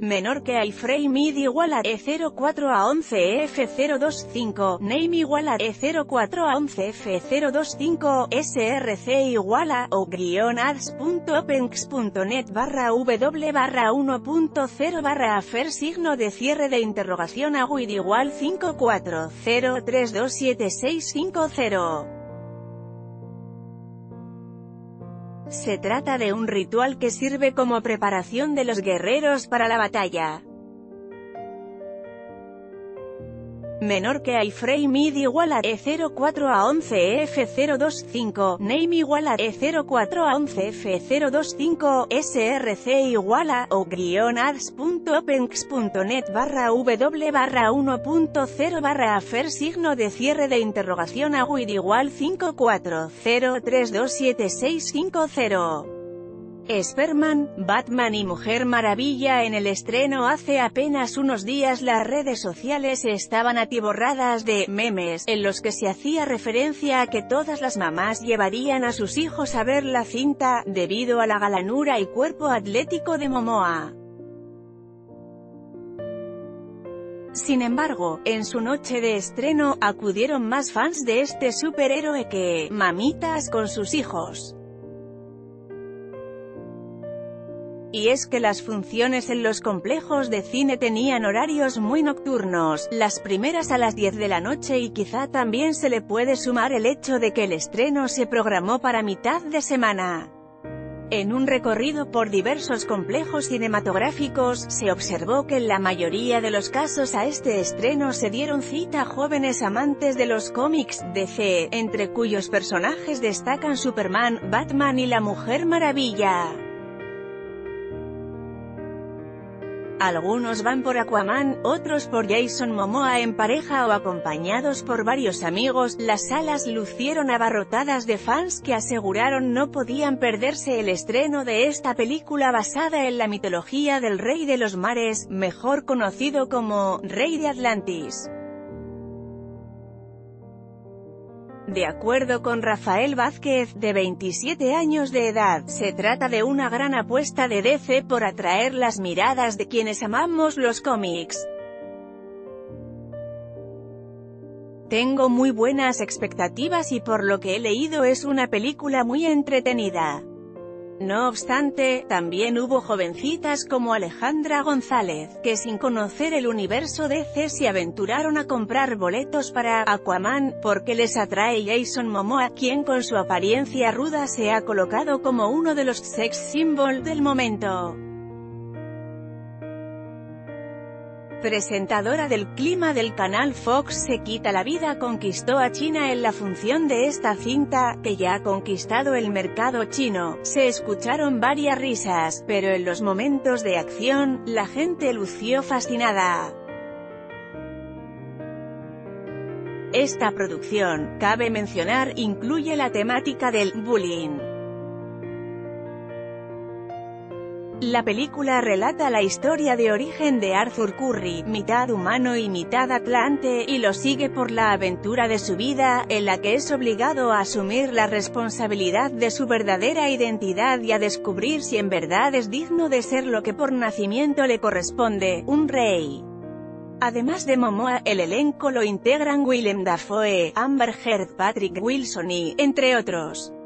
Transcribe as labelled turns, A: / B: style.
A: menor que iframe id igual a E04 a 11 F025, name igual a E04 a 11 F025, src igual a o-ads.openx.net /w/1.0 afer signo de cierre de interrogación a WID igual 540327650. Se trata de un ritual que sirve como preparación de los guerreros para la batalla. Menor que iframe id igual a E04 a 11 F025, name igual a E04 a 11 F025, src igual a o-ads.openx.net /w/1.0 afer signo de cierre de interrogación a WID igual 540327650. Superman, Batman y Mujer Maravilla. En el estreno hace apenas unos días las redes sociales estaban atiborradas de memes, en los que se hacía referencia a que todas las mamás llevarían a sus hijos a ver la cinta, debido a la galanura y cuerpo atlético de Momoa. Sin embargo, en su noche de estreno, acudieron más fans de este superhéroe que mamitas con sus hijos. Y es que las funciones en los complejos de cine tenían horarios muy nocturnos, las primeras a las 10 de la noche, y quizá también se le puede sumar el hecho de que el estreno se programó para mitad de semana. En un recorrido por diversos complejos cinematográficos, se observó que en la mayoría de los casos a este estreno se dieron cita jóvenes amantes de los cómics DC, entre cuyos personajes destacan Superman, Batman y la Mujer Maravilla. Algunos van por Aquaman, otros por Jason Momoa en pareja o acompañados por varios amigos. Las salas lucieron abarrotadas de fans que aseguraron no podían perderse el estreno de esta película basada en la mitología del Rey de los Mares, mejor conocido como Rey de Atlantis. De acuerdo con Rafael Vázquez, de 27 años de edad, se trata de una gran apuesta de DC por atraer las miradas de quienes amamos los cómics. Tengo muy buenas expectativas y por lo que he leído es una película muy entretenida. No obstante, también hubo jovencitas como Alejandra González, que sin conocer el universo DC se aventuraron a comprar boletos para Aquaman, porque les atrae Jason Momoa, quien con su apariencia ruda se ha colocado como uno de los sex symbol del momento. Presentadora del clima del canal Fox se quita la vida conquistó a China en la función de esta cinta, que ya ha conquistado el mercado chino. Se escucharon varias risas, pero en los momentos de acción, la gente lució fascinada. Esta producción, cabe mencionar, incluye la temática del bullying. La película relata la historia de origen de Arthur Curry, mitad humano y mitad atlante, y lo sigue por la aventura de su vida, en la que es obligado a asumir la responsabilidad de su verdadera identidad y a descubrir si en verdad es digno de ser lo que por nacimiento le corresponde, un rey. Además de Momoa, el elenco lo integran Willem Dafoe, Amber Heard, Patrick Wilson y, entre otros.